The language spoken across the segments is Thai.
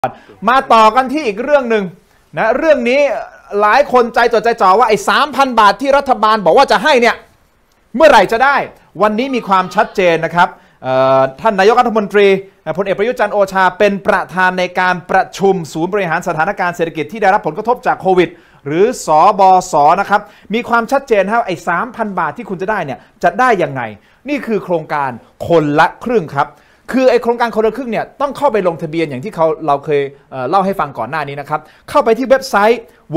มาต่อกันที่อีกเรื่องหนึ่งนะเรื่องนี้หลายคนใจจดใจจ่อว่าไอ้ 3,000 บาทที่รัฐบาลบอกว่าจะให้เนี่ยเมื่อไหร่จะได้วันนี้มีความชัดเจนนะครับท่านนายกรัฐมนตรีพลเอกประยุทธ์จันทร์โอชาเป็นประธานในการประชุมศูนย์บริหารสถานการณ์เศรษฐกิจที่ได้รับผลกระทบจากโควิดหรือสบสนะครับมีความชัดเจนครับไอ้ 3,000 บาทที่คุณจะได้เนี่ยจะได้ยังไงนี่คือโครงการคนละครึ่งครับคือไอโครงการคนละครึ่งเนี่ยต้องเข้าไปลงทะเบียนอย่างที่เราเคยเล่าให้ฟังก่อนหน้านี้นะครับเข้าไปที่เว็บไซต์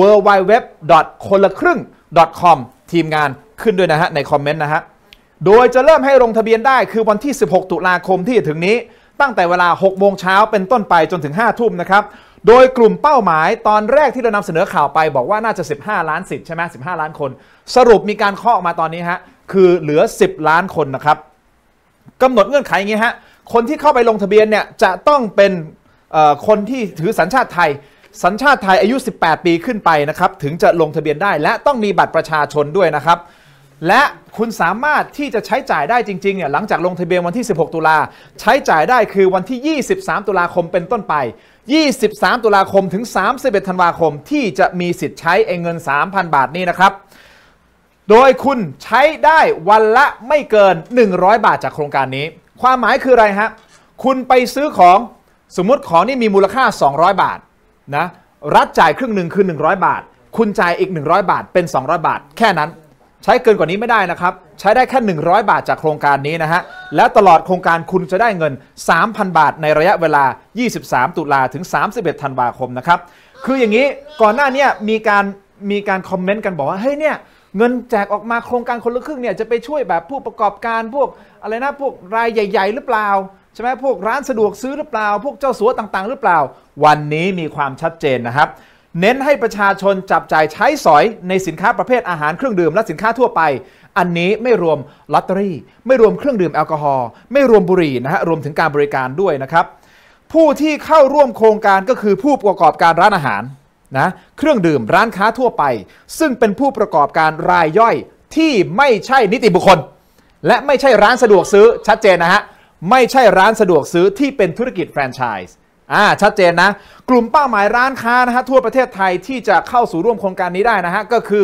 www.konlakryng.com ทีมงานขึ้นด้วยนะฮะในคอมเมนต์นะฮะโดยจะเริ่มให้ลงทะเบียนได้คือวันที่16ตุลาคมที่จะถึงนี้ตั้งแต่เวลา6โมงเช้าเป็นต้นไปจนถึง5ทุ่มนะครับโดยกลุ่มเป้าหมายตอนแรกที่เรานำเสนอข่าวไปบอกว่าน่าจะ15ล้านสิทธิ์ใช่ไหม15ล้านคนสรุปมีการเคาะออกมาตอนนี้ฮะคือเหลือ10ล้านคนนะครับกำหนดเงื่อนไขอย่างนี้ฮะคนที่เข้าไปลงทะเบียนเนี่ยจะต้องเป็นคนที่ถือสัญชาติไทยอายุ18ปีขึ้นไปนะครับถึงจะลงทะเบียนได้และต้องมีบัตรประชาชนด้วยนะครับและคุณสามารถที่จะใช้จ่ายได้จริงๆเนี่ยหลังจากลงทะเบียนวันที่16ตุลาใช้จ่ายได้คือวันที่23ตุลาคมเป็นต้นไป23ตุลาคมถึง31ธันวาคมที่จะมีสิทธิ์ใช้เงิน 3,000 บาทนี้นะครับโดยคุณใช้ได้วันละไม่เกิน100บาทจากโครงการนี้ความหมายคืออะไรฮะคุณไปซื้อของสมมุติของนี่มีมูลค่า200บาทนะรัฐจ่ายครึ่งหนึ่งคือ100บาทคุณจ่ายอีก100บาทเป็น200บาทแค่นั้นใช้เกินกว่านี้ไม่ได้นะครับใช้ได้แค่100บาทจากโครงการนี้นะฮะแล้วตลอดโครงการคุณจะได้เงิน 3,000 บาทในระยะเวลา23ตุลาถึง31ธันวาคมนะครับคืออย่างนี้ก่อนหน้านี้มีการคอมเมนต์กันบอกว่าเฮ้ยเนี่ยเงินแจกออกมาโครงการคนละครึ่งเนี่ยจะไปช่วยแบบผู้ประกอบการพวกอะไรนะพวกรายใหญ่ๆหรือเปล่าใช่ไหมพวกร้านสะดวกซื้อหรือเปล่าพวกเจ้าสัวต่างๆหรือเปล่าวันนี้มีความชัดเจนนะครับเน้นให้ประชาชนจับจ่ายใช้สอยในสินค้าประเภทอาหารเครื่องดื่มและสินค้าทั่วไปอันนี้ไม่รวมลอตเตอรี่ไม่รวมเครื่องดื่มแอลกอฮอล์ไม่รวมบุหรี่นะฮะรวมถึงการบริการด้วยนะครับผู้ที่เข้าร่วมโครงการก็คือผู้ประกอบการร้านอาหารนะเครื่องดื่มร้านค้าทั่วไปซึ่งเป็นผู้ประกอบการรายย่อยที่ไม่ใช่นิติบุคคลและไม่ใช่ร้านสะดวกซื้อชัดเจนนะฮะไม่ใช่ร้านสะดวกซื้อที่เป็นธุรกิจแฟรนไชส์ชัดเจนนะกลุ่มเป้าหมายร้านค้านะฮะทั่วประเทศไทยที่จะเข้าสู่ร่วมโครงการนี้ได้นะฮะก็คือ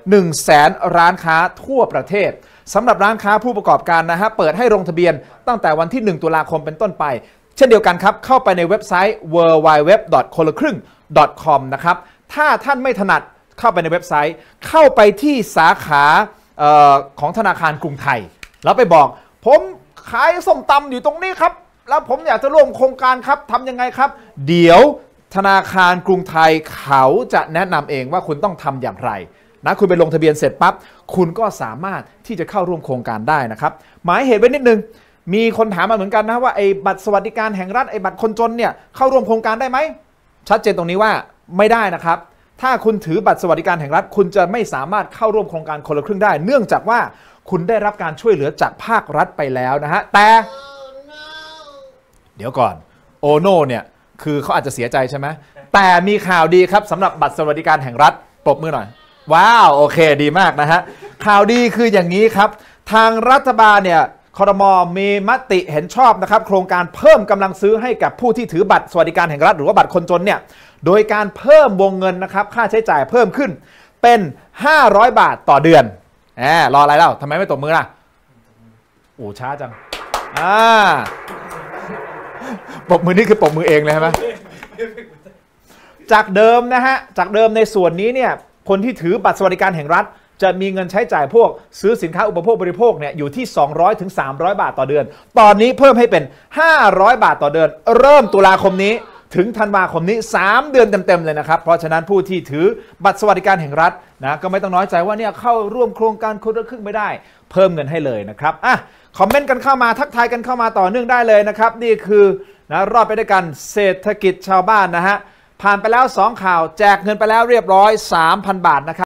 100,000 ร้านค้าทั่วประเทศสำหรับร้านค้าผู้ประกอบการนะฮะเปิดให้ลงทะเบียนตั้งแต่วันที่1ตุลาคมเป็นต้นไปเช่นเดียวกันครับเข้าไปในเว็บไซต์ www.konlakryng.com นะครับถ้าท่านไม่ถนัดเข้าไปในเว็บไซต์เข้าไปที่สาขาของธนาคารกรุงไทยแล้วไปบอกผมขายส้มตำอยู่ตรงนี้ครับแล้วผมอยากจะร่วมโครงการครับทำยังไงครับเดี๋ยวธนาคารกรุงไทยเขาจะแนะนำเองว่าคุณต้องทำอย่างไรนะคุณไปลงทะเบียนเสร็จปั๊บคุณก็สามารถที่จะเข้าร่วมโครงการได้นะครับหมายเหตุไว้นิดนึงมีคนถามมาเหมือนกันนะว่าไอ้บัตรสวัสดิการแห่งรัฐไอ้บัตรคนจนเนี่ยเข้าร่วมโครงการได้ไหมชัดเจนตรงนี้ว่าไม่ได้นะครับถ้าคุณถือบัตรสวัสดิการแห่งรัฐคุณจะไม่สามารถเข้าร่วมโครงการคนละครึ่งได้เนื่องจากว่าคุณได้รับการช่วยเหลือจากภาครัฐไปแล้วนะฮะแต่เดี๋ยวก่อนโอโน่เนี่ยคือเขาอาจจะเสียใจใช่ไหมแต่มีข่าวดีครับสำหรับบัตรสวัสดิการแห่งรัฐปรบมือหน่อยว้าวโอเคดีมากนะฮะข่าวดีคืออย่างนี้ครับทางรัฐบาลเนี่ยครม.มีมติเห็นชอบนะครับโครงการเพิ่มกำลังซื้อให้กับผู้ที่ถือบัตรสวัสดิการแห่งรัฐหรือว่าบัตรคนจนเนี่ยโดยการเพิ่มวงเงินนะครับค่าใช้จ่ายเพิ่มขึ้นเป็น500บาทต่อเดือนรออะไรเล่าทำไมไม่ตบมือล่ะโอ้ช้าจังปรบมือนี่คือปรบมือเองเลยใช่ไหมจากเดิมนะฮะจากเดิมในส่วนนี้เนี่ยคนที่ถือบัตรสวัสดิการแห่งรัฐจะมีเงินใช้จ่ายพวกซื้อสินค้าอุปโภคบริโภคเนี่ยอยู่ที่200 ถึง 300 บาทต่อเดือนตอนนี้เพิ่มให้เป็น500บาทต่อเดือนเริ่มตุลาคมนี้ถึงธันวาคมนี้3เดือนเต็มๆเลยนะครับเพราะฉะนั้นผู้ที่ถือบัตรสวัสดิการแห่งรัฐนะก็ไม่ต้องน้อยใจว่าเนี่ยเข้าร่วมโครงการคนละครึ่งไม่ได้เพิ่มเงินให้เลยนะครับคอมเมนต์กันเข้ามาทักทายกันเข้ามาต่อเนื่องได้เลยนะครับนี่คือนะรอดไปด้วยกันเศรษฐกิจชาวบ้านนะฮะผ่านไปแล้ว2ข่าวแจกเงินไปแล้วเรียบร้อย 3,000 บาทนะครับ